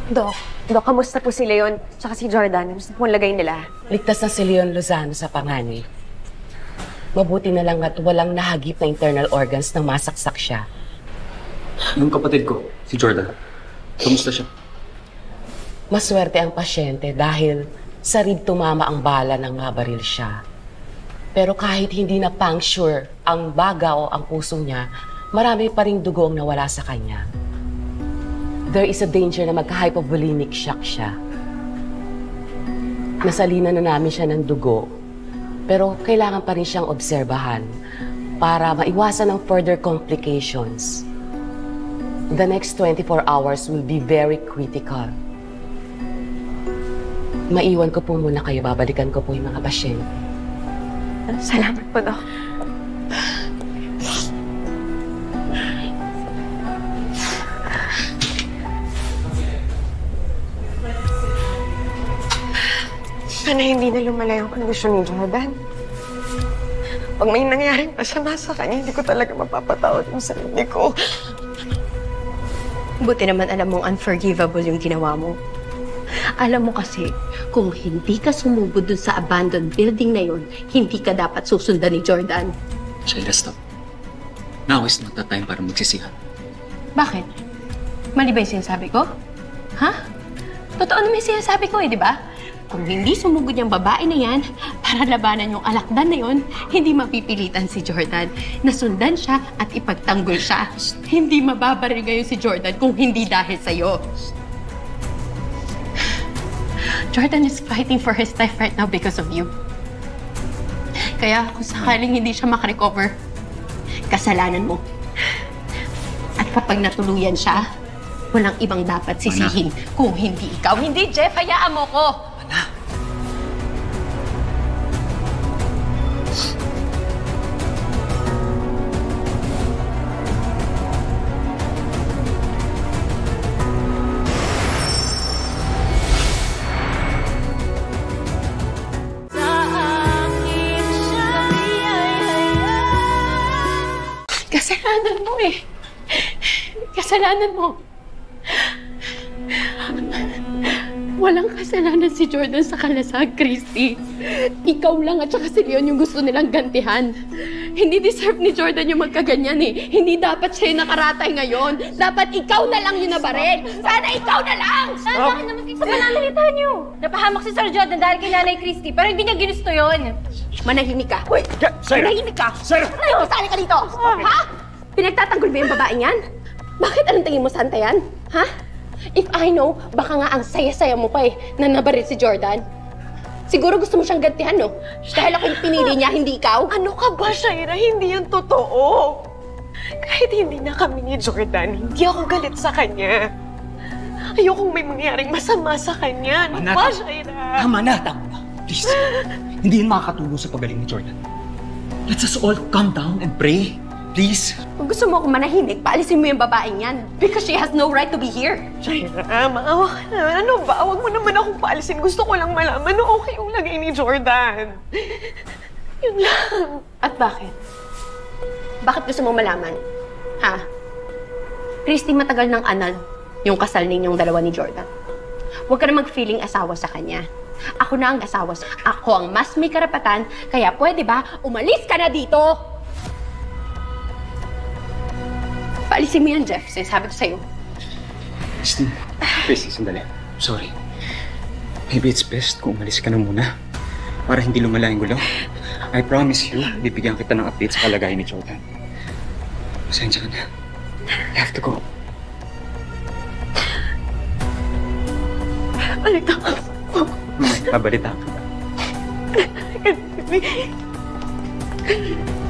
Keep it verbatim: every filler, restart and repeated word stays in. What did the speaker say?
Dok, Dok, kamusta po si Leon tsaka si Jordan? Gusto po ang lagay nila? Ligtas na si Leon Lozano sa panganib. Mabuti na lang at walang nahagip na internal organs nang masaksak siya. Yung kapatid ko, si Jordan, kamusta siya? Maswerte ang pasyente dahil sa rib tumama ang bala nang mabaril siya. Pero kahit hindi na puncture ang baga o ang puso niya, marami pa ring dugo ang nawala sa kanya. There is a danger na magka-hypovolemic shock siya. Nasalina na namin siya ng dugo, pero kailangan pa rin siyang obserbahan para maiwasan ang further complications. The next twenty-four hours will be very critical. Maiwan ko po muna kayo, babalikan ko po yung mga pasyente. Salamat po, Dok. Sana hindi na lumala yung kondisyon ni Jordan. Pag may nangyaring masama sa kanya, hindi ko talaga mapapatawad yung sarili ko. Buti naman alam mong unforgivable yung ginawa mo. Alam mo kasi, kung hindi ka sumugod dun sa abandoned building na yun, hindi ka dapat susundan ni Jordan. Shaila, stop. Now is not the time para magsisihan. Bakit? Mali ba yung sinasabi ko? Ha? Totoo naman yung sinasabi ko eh, di ba? Kung hindi sumugod yung babae na yan, para labanan yung alakdan na yun, hindi mapipilitan si Jordan. Nasundan siya at ipagtanggol siya. Hindi mababaril ngayon si Jordan kung hindi dahil sa'yo. Jordan is fighting for his life right now because of you. Kaya kung sakaling hindi siya makarecover, kasalanan mo. At kapag natuluyan siya, walang ibang dapat sisihin kung hindi ikaw. Hindi, Jeff! Hayaan mo ko! Ana! Kasalanan mo eh. Kasalanan mo. Walang kasalanan si Jordan sa kalasag, Christy. Ikaw lang at saka si Leon yung gusto nilang gantihan. Hindi deserve ni Jordan yung magkaganyan eh. Hindi dapat siya yung nakaratay ngayon. Dapat ikaw na lang yung nabaril. Sana ikaw na lang! Sana bakit naman sa pananalita niyo? Napahamak si Sir Jordan dahil kay Nanay Christy, pero hindi niya ginusto yun. Manahimik ka. Uy! Sir! Manahimik ka! Sir! Ano? Saan ka dito? Ha? Pinagtatanggol ba yung babaeng yan? Bakit anong tingin mo santa yan? Ha? If I know, baka nga ang saya-saya mo pa eh, na nabaril si Jordan. Siguro gusto mo siyang gantihan, no? Dahil ako yung pinili niya, hindi ikaw. Ano ka ba, Shaira? Hindi yan totoo. Kahit hindi na kami ni Jordan, hindi ako galit sa kanya. Ayokong may mangyaring masama sa kanya. Ano ba, Shaira? Tama na, tama na. Please. Hindi yun makakatulong sa pagaling ni Jordan. Let's us all calm down and pray. Please. Kung gusto mo akong manahimik, paalisin mo yung babaeng yan. Because she has no right to be here. Shaira, maawa ka na. Ano ba? Huwag mo naman akong paalisin. Gusto ko lang malaman na okay yung lagay ni Jordan. Yun lang. At bakit? Bakit gusto mo malaman? Ha? Christy, matagal ng anal yung kasal ninyong dalawa ni Jordan. Huwag ka na mag-feeling asawa sa kanya. Ako na ang asawa sa Ako ang mas may karapatan, kaya pwede ba umalis ka na dito? Paalisin mo yan, Jeff. Sinasabi ko sa'yo. Christy, Christy, sandali. Sorry. Maybe it's best kung umalis ka na muna para hindi lumala yung gulo. I promise you, bibigyan kita ng update sa kalagayan ni Jordan. Pasensya ka na. I have to go. Balita ko. Babalita ka.